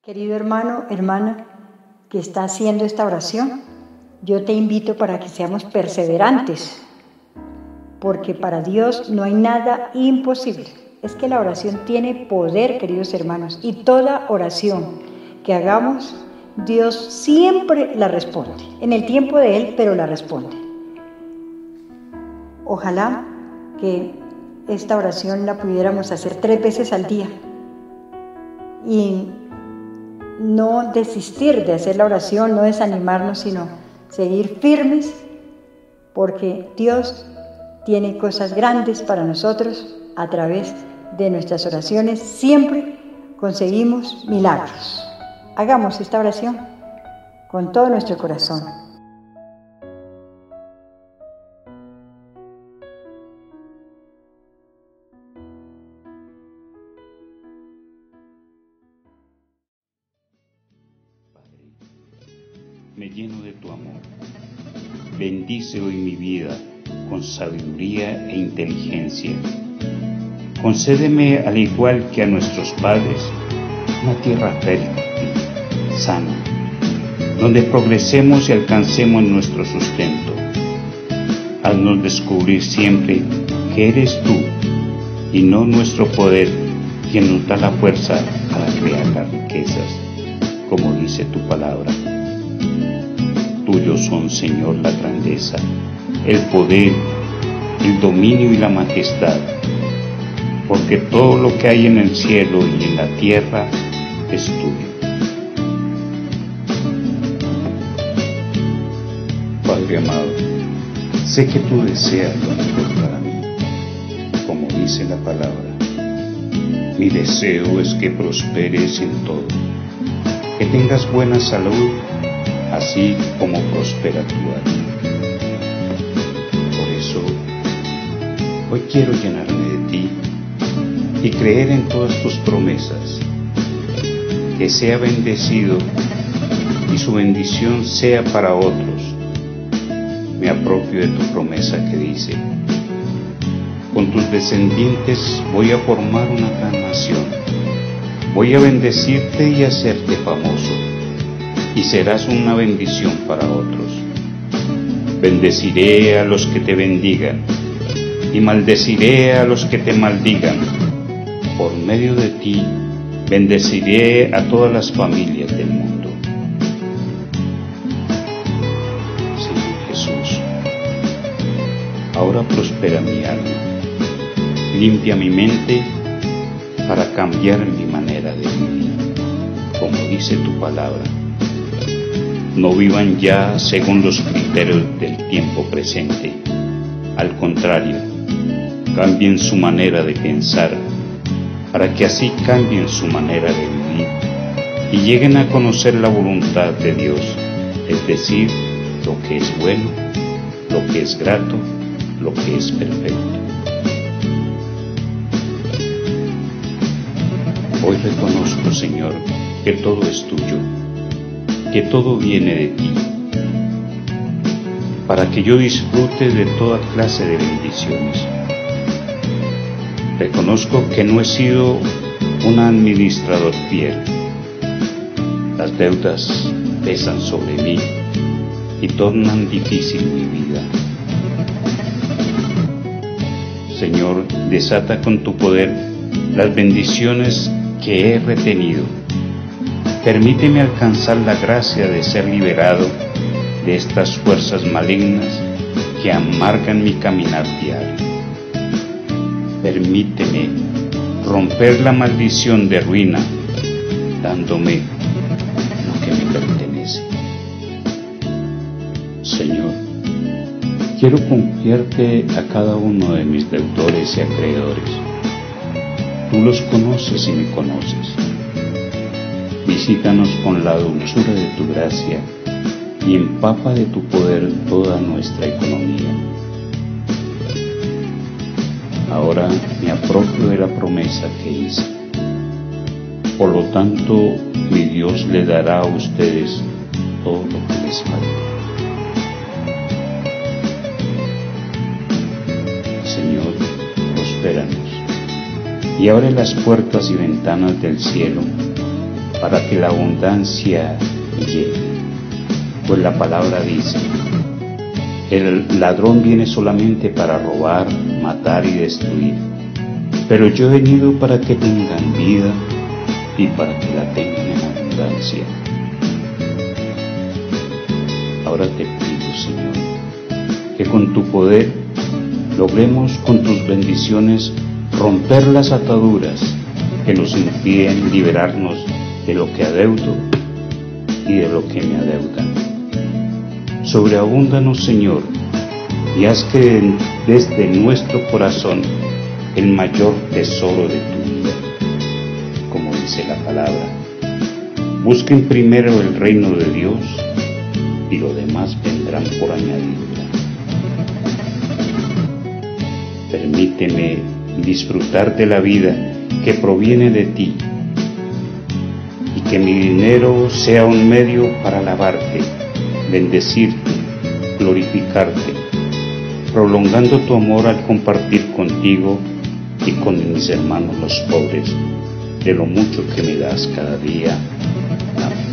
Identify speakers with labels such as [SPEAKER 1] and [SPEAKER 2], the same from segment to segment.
[SPEAKER 1] Querido hermano, hermana, que está haciendo esta oración, yo te invito para que seamos perseverantes, porque para Dios no hay nada imposible. Es que la oración tiene poder, queridos hermanos, y toda oración que hagamos, Dios siempre la responde, en el tiempo de Él, pero la responde. Ojalá que esta oración la pudiéramos hacer 3 veces al día y no desistir de hacer la oración, no desanimarnos, sino seguir firmes, porque Dios tiene cosas grandes para nosotros. A través de nuestras oraciones siempre conseguimos milagros. Hagamos esta oración con todo nuestro corazón.
[SPEAKER 2] Me lleno de tu amor. Bendice hoy mi vida con sabiduría e inteligencia. Concédeme, al igual que a nuestros padres, una tierra fértil, sana, donde progresemos y alcancemos nuestro sustento. Haznos descubrir siempre que eres tú y no nuestro poder quien nos da la fuerza para crear las riquezas, como dice tu palabra. Tuyos son, Señor, la grandeza, el poder, el dominio y la majestad, porque todo lo que hay en el cielo y en la tierra es tuyo. Padre amado, sé que tú deseas lo mejor para mí, como dice la palabra. Mi deseo es que prosperes en todo, que tengas buena salud, así como prospera tu alma. Por eso, hoy quiero llenarme de ti y creer en todas tus promesas, que sea bendecido y su bendición sea para otros. Me apropio de tu promesa que dice: con tus descendientes voy a formar una gran nación, voy a bendecirte y hacerte famoso, y serás una bendición para otros. Bendeciré a los que te bendigan, y maldeciré a los que te maldigan. Por medio de ti, bendeciré a todas las familias del mundo. Señor Jesús, ahora prospera mi alma, limpia mi mente para cambiar mi manera de vivir, como dice tu palabra. No vivan ya según los criterios del tiempo presente. Al contrario, cambien su manera de pensar, para que así cambien su manera de vivir y lleguen a conocer la voluntad de Dios, es decir, lo que es bueno, lo que es grato, lo que es perfecto. Hoy reconozco, Señor, que todo es tuyo, que todo viene de ti, para que yo disfrute de toda clase de bendiciones. Reconozco que no he sido un administrador fiel. Las deudas pesan sobre mí y tornan difícil mi vida. Señor, desata con tu poder las bendiciones que he retenido. Permíteme alcanzar la gracia de ser liberado de estas fuerzas malignas que amargan mi caminar diario. Permíteme romper la maldición de ruina, dándome lo que me pertenece. Señor, quiero confiarte a cada uno de mis deudores y acreedores. Tú los conoces y me conoces. Visítanos con la dulzura de tu gracia y empapa de tu poder toda nuestra economía. Ahora me apropio de la promesa que hice. Por lo tanto, mi Dios le dará a ustedes todo lo que les falte. Señor, prospéranos y abre las puertas y ventanas del cielo para que la abundancia llegue. Pues la palabra dice: el ladrón viene solamente para robar, matar y destruir, pero yo he venido para que tengan vida y para que la tengan en abundancia. Ahora te pido, Señor, que con tu poder logremos con tus bendiciones romper las ataduras que nos impiden liberarnos de lo que adeudo y de lo que me adeudan. Sobreabúndanos, Señor, y haz que desde nuestro corazón el mayor tesoro de tu vida, como dice la palabra. Busquen primero el reino de Dios y lo demás vendrán por añadidura. Permíteme disfrutar de la vida que proviene de ti y que mi dinero sea un medio para alabarte, bendecirte, glorificarte, prolongando tu amor al compartir contigo y con mis hermanos los pobres de lo mucho que me das cada día. Amén.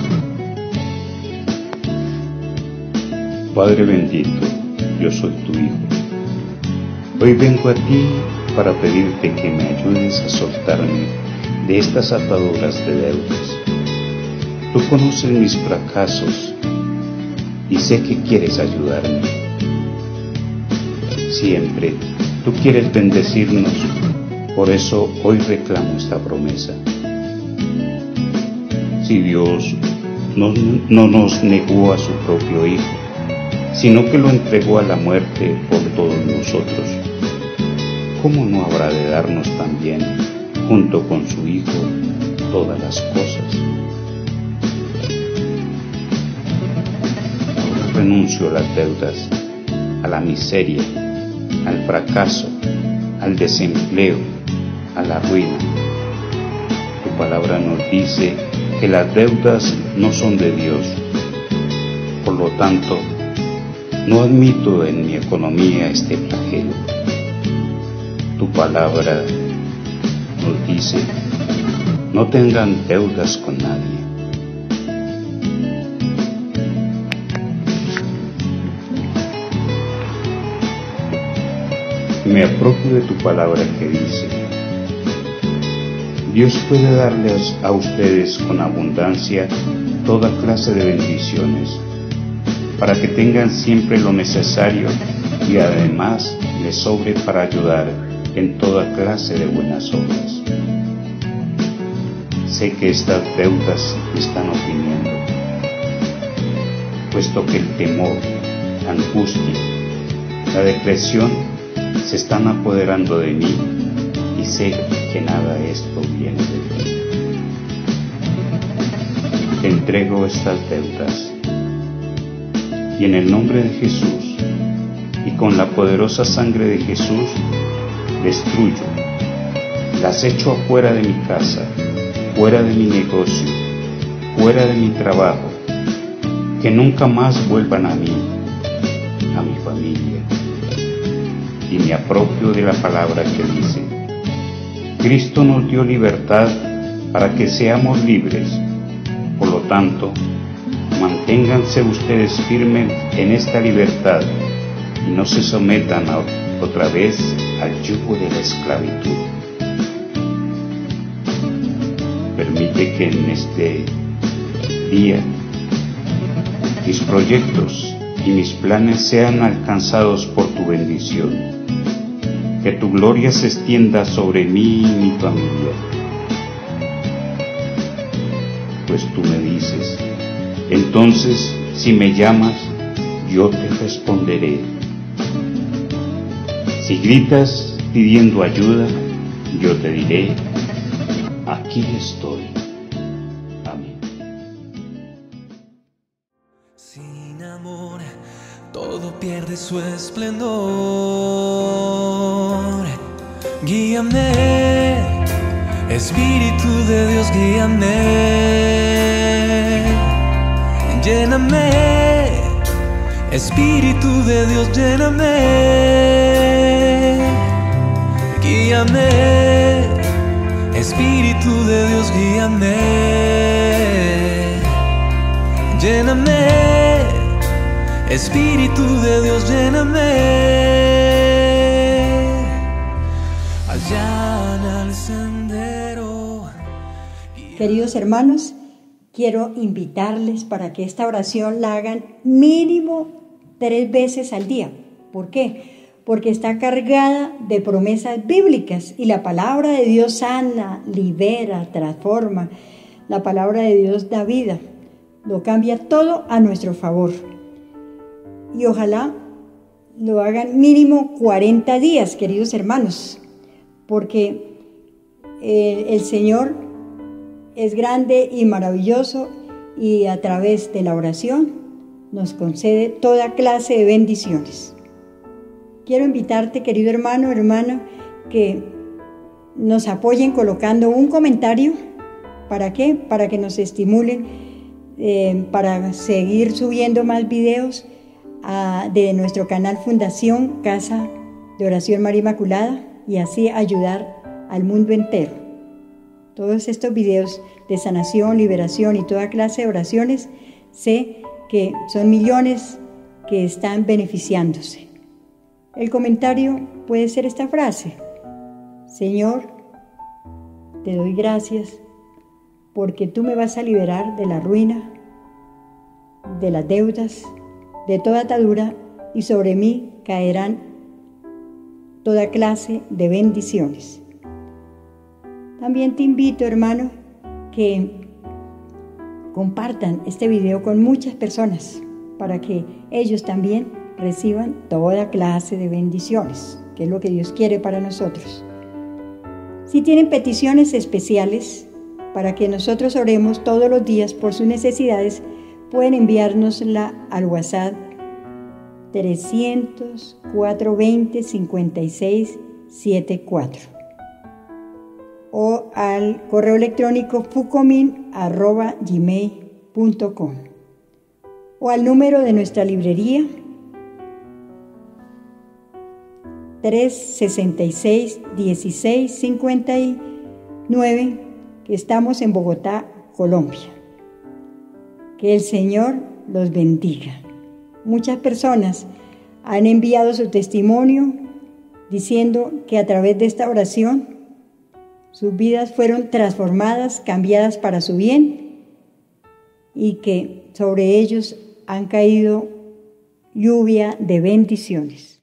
[SPEAKER 2] Padre bendito, yo soy tu Hijo. Hoy vengo a ti para pedirte que me ayudes a soltarme de estas ataduras de deudas. Tú conoces mis fracasos y sé que quieres ayudarme. Siempre tú quieres bendecirnos, por eso hoy reclamo esta promesa. Si Dios no nos negó a su propio Hijo, sino que lo entregó a la muerte por todos nosotros, ¿cómo no habrá de darnos también, junto con su Hijo, todas las cosas? Ahora renuncio a las deudas, a la miseria, al fracaso, al desempleo, a la ruina. Tu palabra nos dice que las deudas no son de Dios. Por lo tanto, no admito en mi economía este flagelo. Tu palabra nos dice: no tengan deudas con nadie. Me apropio de tu palabra que dice: Dios puede darles a ustedes con abundancia toda clase de bendiciones, para que tengan siempre lo necesario y además les sobre para ayudar en toda clase de buenas obras. Sé que estas deudas me están oprimiendo, puesto que el temor, la angustia, la depresión se están apoderando de mí y sé que nada de esto viene de ti. Te entrego estas deudas y en el nombre de Jesús y con la poderosa sangre de Jesús destruyo, las echo afuera de mi casa, fuera de mi negocio, fuera de mi trabajo, que nunca más vuelvan a mí, a mi familia. Y me apropio de la palabra que dice: Cristo nos dio libertad para que seamos libres. Por lo tanto, manténganse ustedes firmes en esta libertad y no se sometan otra vez al yugo de la esclavitud. Permite que en este día mis proyectos y mis planes sean alcanzados por tu bendición, que tu gloria se extienda sobre mí y mi familia. Pues tú me dices: entonces, si me llamas, yo te responderé. Si gritas pidiendo ayuda, yo te diré: aquí estoy. Amén.
[SPEAKER 3] Sin amor, todo pierde su esplendor. Guíame, Espíritu de Dios, guíame. Lléname, Espíritu de Dios, lléname. Guíame, Espíritu de Dios, guíame. lléname. Espíritu de Dios, lléname. Allá al sendero.
[SPEAKER 1] Queridos hermanos, quiero invitarles para que esta oración la hagan mínimo 3 veces al día. ¿Por qué? Porque está cargada de promesas bíblicas y la palabra de Dios sana, libera, transforma. La palabra de Dios da vida, lo cambia todo a nuestro favor. Y ojalá lo hagan mínimo 40 días, queridos hermanos, porque el Señor es grande y maravilloso y a través de la oración nos concede toda clase de bendiciones. Quiero invitarte, querido hermano, hermana, que nos apoyen colocando un comentario. ¿Para qué? Para que nos estimulen para seguir subiendo más videos de nuestro canal Fundación Casa de Oración María Inmaculada y así ayudar al mundo entero. Todos estos videos de sanación, liberación y toda clase de oraciones, sé que son millones que están beneficiándose. El comentario puede ser esta frase: Señor, te doy gracias porque tú me vas a liberar de la ruina, de las deudas, de toda atadura, y sobre mí caerán toda clase de bendiciones. También te invito, hermano, que compartan este video con muchas personas para que ellos también reciban toda clase de bendiciones, que es lo que Dios quiere para nosotros. Si tienen peticiones especiales para que nosotros oremos todos los días por sus necesidades, pueden enviárnosla al WhatsApp 300-420-5674 o al correo electrónico fucomin@gmail.com o al número de nuestra librería 366-1659, que estamos en Bogotá, Colombia. Que el Señor los bendiga. Muchas personas han enviado su testimonio diciendo que a través de esta oración sus vidas fueron transformadas, cambiadas para su bien y que sobre ellos han caído lluvia de bendiciones.